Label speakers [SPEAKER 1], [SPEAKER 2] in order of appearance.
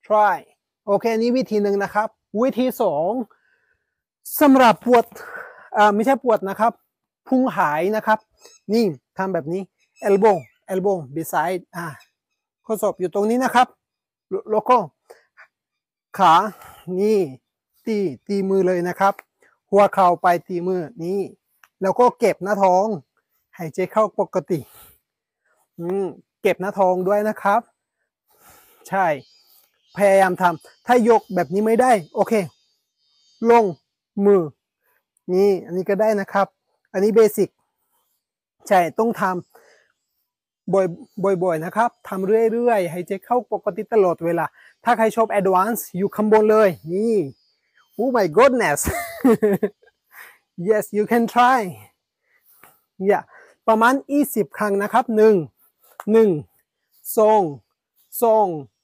[SPEAKER 1] try โอเคนี่วิธีหนึ่งนะครับวิธีสองสำหรับปวดไม่ใช่ปวดนะครับพุงหายนะครับนี่ทำแบบนี้ elbow beside ข้อศอกอยู่ตรงนี้นะครับแล้วก็ขานี่ตีมือเลยนะครับหัวเข่าไปตีมือนี่แล้วก็เก็บหน้าท้องหายใจเข้าปกติเก็บหน้าท้องด้วยนะครับใช่พยายามทำถ้ายกแบบนี้ไม่ได้โอเคลงมือนี่อันนี้ก็ได้นะครับอันนี้เบสิกใช่ต้องทำบ่อยๆนะครับทำเรื่อยๆหายใจเข้าปกติตลอดเวลาถ้าใครชอบ advance อยู่ข้างบนเลยนี่ oh my goodness yes you can try yeah ประมาณ20 ครั้งนะครับ1 2